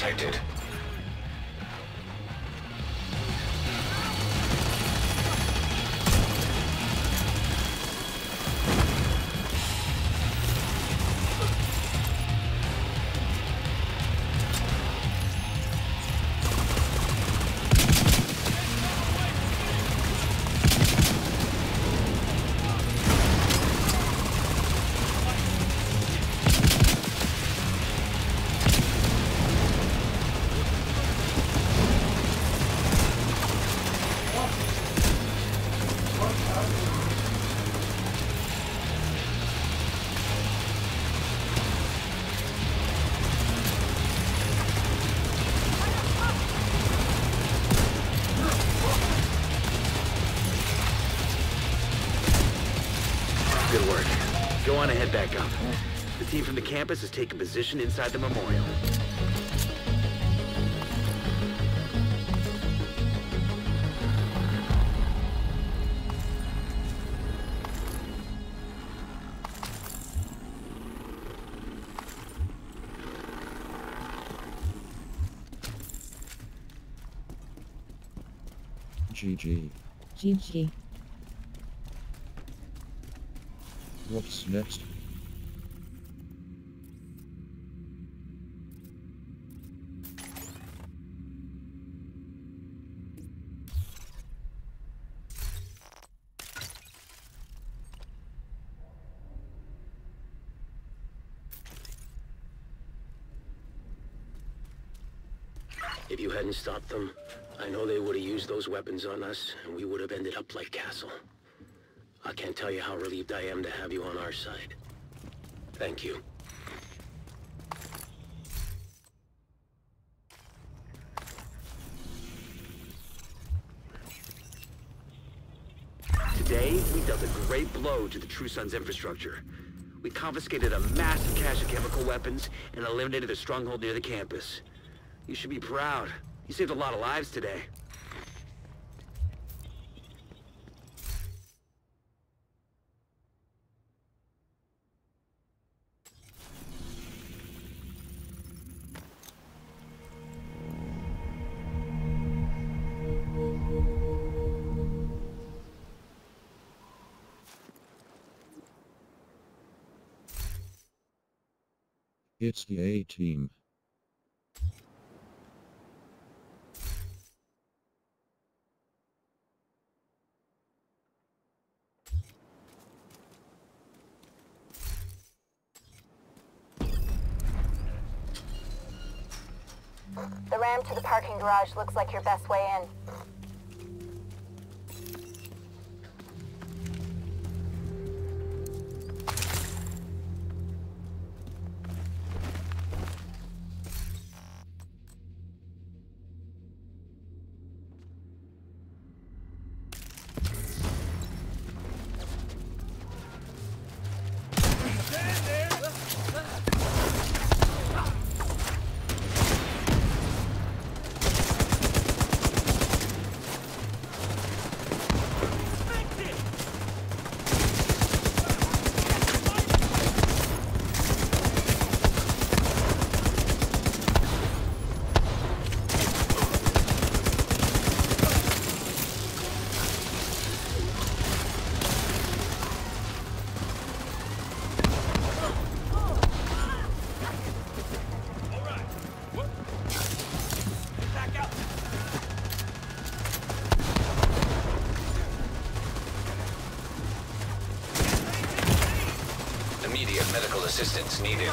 detected. Good work. Go on and head back up. The team from the campus has taken position inside the memorial. GG. GG. What's next? If you hadn't stopped them, I know they would have used those weapons on us, and we would have ended up like Castle. I can't tell you how relieved I am to have you on our side. Thank you. Today, we dealt a great blow to the True Sons infrastructure. We confiscated a massive cache of chemical weapons and eliminated a stronghold near the campus. You should be proud. You saved a lot of lives today. It's the A-Team. The ramp to the parking garage looks like your best way in. Immediate medical assistance needed.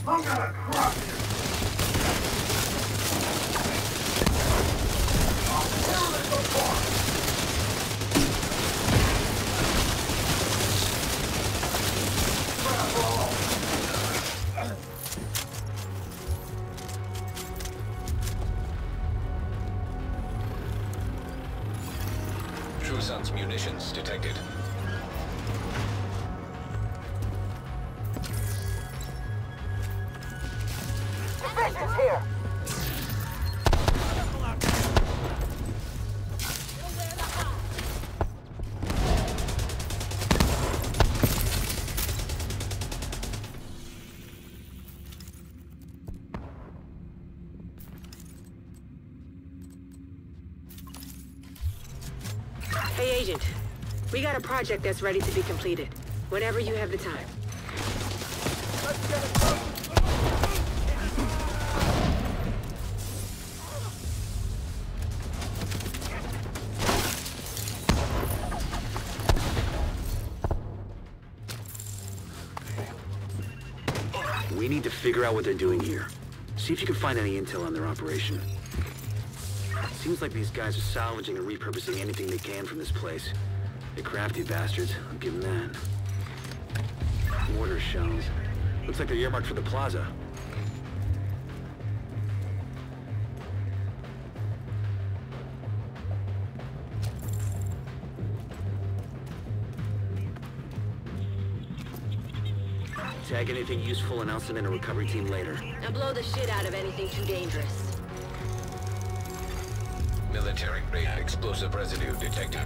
True Sun's munitions detected. Division's here! Hey, Agent. We got a project that's ready to be completed. Whenever you have the time. We need to figure out what they're doing here. See if you can find any intel on their operation. Seems like these guys are salvaging and repurposing anything they can from this place. They're crafty bastards, I'll give them that. Mortar shells. Looks like they're earmarked for the plaza. Tag anything useful and I'll send in a recovery team later. Now blow the shit out of anything too dangerous. Military-grade explosive residue detected.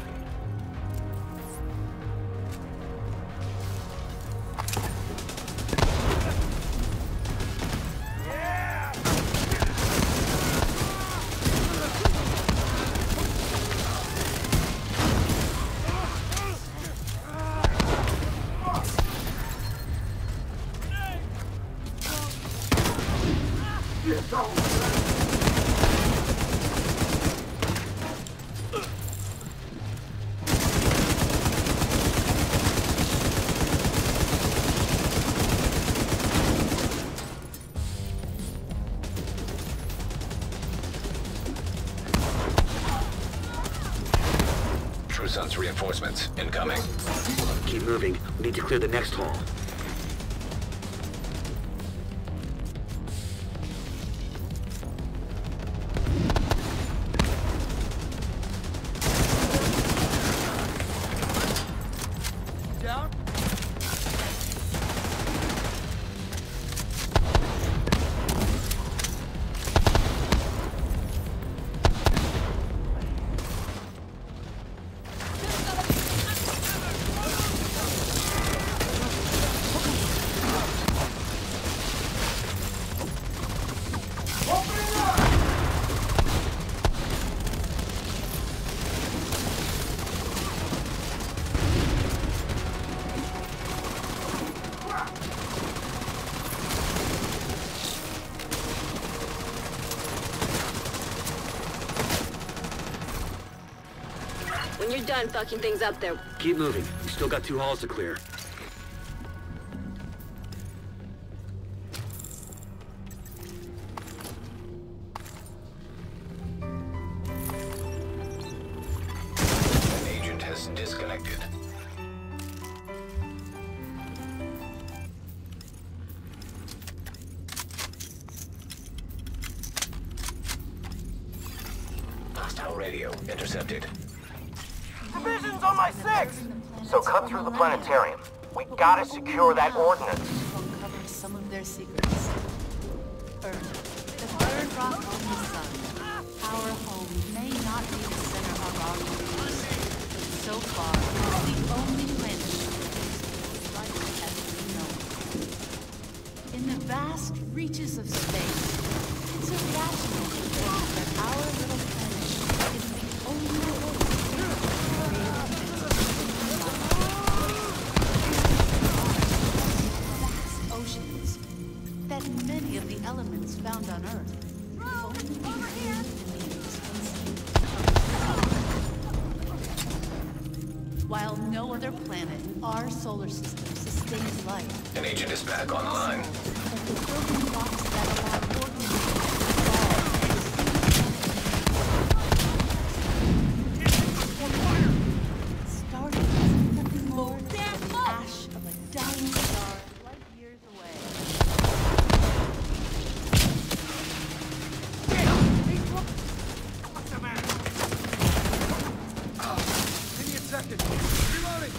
True Sun's reinforcements incoming. Keep moving. We need to clear the next hall. When you're done fucking things up there, Keep moving. We still got 2 halls to clear. An agent has disconnected. Hostile radio intercepted. Division's on my 6! So cut through the planetarium. We gotta secure that ordnance. Uncover some of their secrets. Earth, the third rock on the sun. Our home may not be the center of our universe, but so far, it's the only planet that life as we know it. In the vast reaches of space, it's irrational to think that our little planet is the only place oceans, that many of the elements found on Earth only over here while no other planet in our solar system sustains life. An agent is back online. building blocks that allow organisms to evolve. Starting as nothing more than the ash of a dying star light years away. Give me a second. Reloading.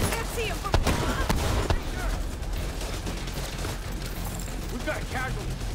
We've got a casualty.